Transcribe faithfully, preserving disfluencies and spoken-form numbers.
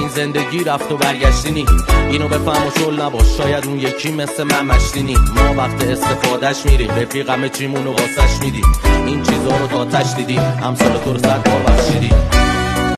این زندگی رفت و برگشتی نی. اینو بفهم و شل نباش، شاید اون یکی مثل من مشتی. ما وقت استفادهش میریم، رفیق همه چیمونو واسش میدیم. این چیزا رو تا تش دیدیم، امثال تو رو صد بار بخشیدیم.